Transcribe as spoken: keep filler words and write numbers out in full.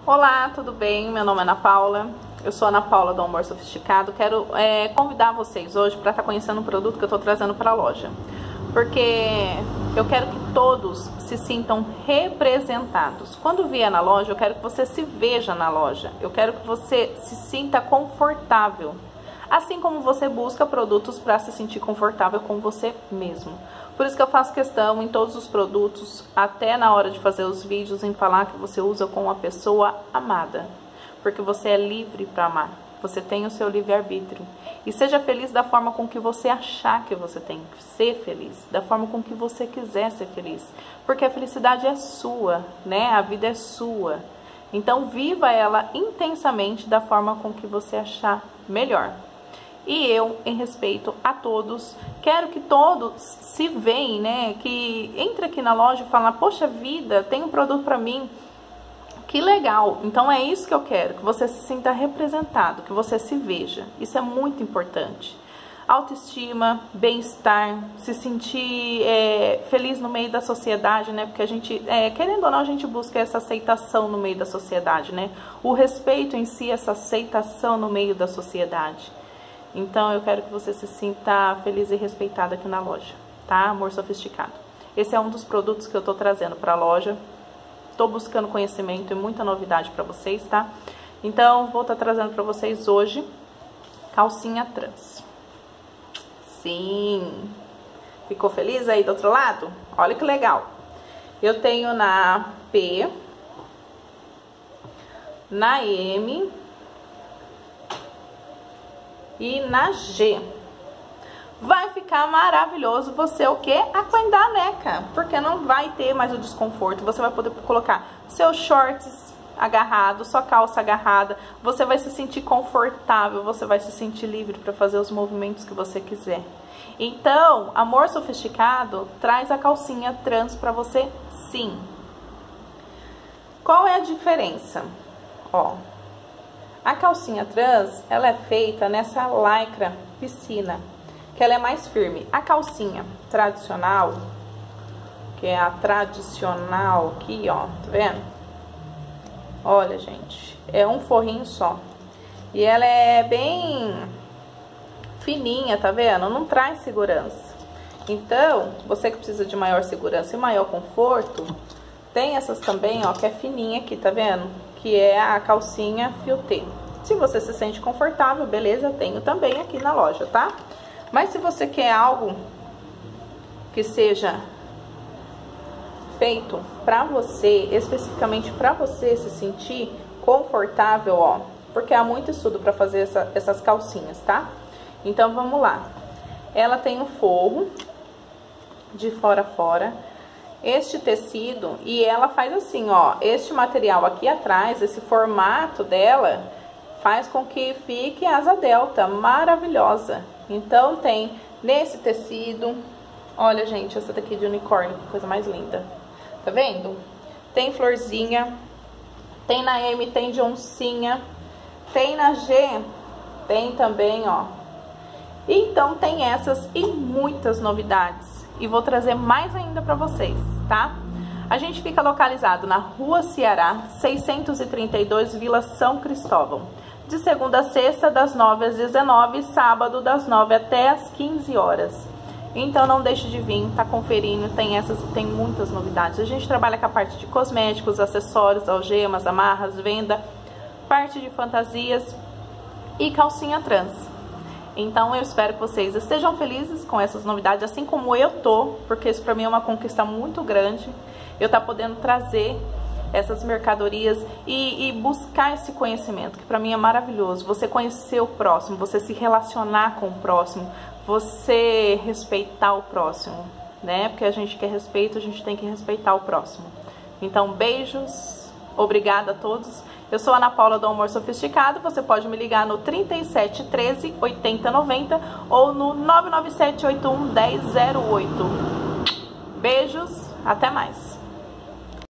Olá, tudo bem? Meu nome é Ana Paula, eu sou Ana Paula do Amor Sofisticado. Quero é, convidar vocês hoje para estar conhecendo um produto que eu estou trazendo para a loja, porque eu quero que todos se sintam representados. Quando vier na loja, eu quero que você se veja na loja, eu quero que você se sinta confortável, assim como você busca produtos para se sentir confortável com você mesmo. Por isso que eu faço questão em todos os produtos, até na hora de fazer os vídeos, em falar que você usa com uma pessoa amada. Porque você é livre para amar, você tem o seu livre-arbítrio. E seja feliz da forma com que você achar que você tem que ser feliz, da forma com que você quiser ser feliz. Porque a felicidade é sua, né? A vida é sua. Então viva ela intensamente da forma com que você achar melhor. E eu, em respeito a todos, quero que todos se veem, né? Que entre aqui na loja e falem, poxa vida, tem um produto para mim, que legal. Então é isso que eu quero, que você se sinta representado, que você se veja. Isso é muito importante. Autoestima, bem-estar, se sentir é, feliz no meio da sociedade, né? Porque a gente, é, querendo ou não, a gente busca essa aceitação no meio da sociedade, né? O respeito em si, essa aceitação no meio da sociedade. Então eu quero que você se sinta feliz e respeitada aqui na loja, tá? Amor Sofisticado. Esse é um dos produtos que eu tô trazendo pra loja. Tô buscando conhecimento e muita novidade pra vocês, tá? Então vou estar trazendo pra vocês hoje calcinha trans. Sim! Ficou feliz aí do outro lado? Olha que legal! Eu tenho na P, na M e na G. Vai ficar maravilhoso você o que? Aguentar a neca, porque não vai ter mais o desconforto. Você vai poder colocar seus shorts agarrados, sua calça agarrada, você vai se sentir confortável, você vai se sentir livre para fazer os movimentos que você quiser. Então, Amor Sofisticado traz a calcinha trans para você, sim. Qual é a diferença? Ó, a calcinha trans, ela é feita nessa lycra piscina, que ela é mais firme. A calcinha tradicional, que é a tradicional aqui, ó, tá vendo? Olha, gente, é um forrinho só. E ela é bem fininha, tá vendo? Não traz segurança. Então, você que precisa de maior segurança e maior conforto, tem essas também, ó, que é fininha aqui, tá vendo? Que é a calcinha fiotê. Se você se sente confortável, beleza, eu tenho também aqui na loja, tá? Mas se você quer algo que seja feito pra você, especificamente pra você se sentir confortável, ó, porque há muito estudo pra fazer essa, essas calcinhas, tá? Então vamos lá. Ela tem um forro de fora a fora. Este tecido, e ela faz assim, ó, este material aqui atrás, esse formato dela, faz com que fique asa delta, maravilhosa. Então tem nesse tecido, olha gente, essa daqui de unicórnio, que coisa mais linda. Tá vendo? Tem florzinha, tem na M, tem de oncinha, tem na G, tem também, ó. Então tem essas e muitas novidades. E vou trazer mais ainda para vocês, tá? A gente fica localizado na Rua Ceará, seiscentos e trinta e dois, Vila São Cristóvão. De segunda a sexta, das nove às dezenove, sábado das nove até às quinze horas. Então não deixe de vir, tá conferindo, tem essas, tem muitas novidades. A gente trabalha com a parte de cosméticos, acessórios, algemas, amarras, venda, parte de fantasias e calcinha trans. Então eu espero que vocês estejam felizes com essas novidades, assim como eu tô, porque isso pra mim é uma conquista muito grande. Eu tá podendo trazer essas mercadorias e, e buscar esse conhecimento, que pra mim é maravilhoso. Você conhecer o próximo, você se relacionar com o próximo, você respeitar o próximo, né? Porque a gente quer respeito, a gente tem que respeitar o próximo. Então beijos, obrigada a todos. Eu sou a Ana Paula do Amor Sofisticado, você pode me ligar no trinta e sete, treze, oitenta, noventa ou no nove nove sete, oito um, um zero zero oito. Beijos, até mais!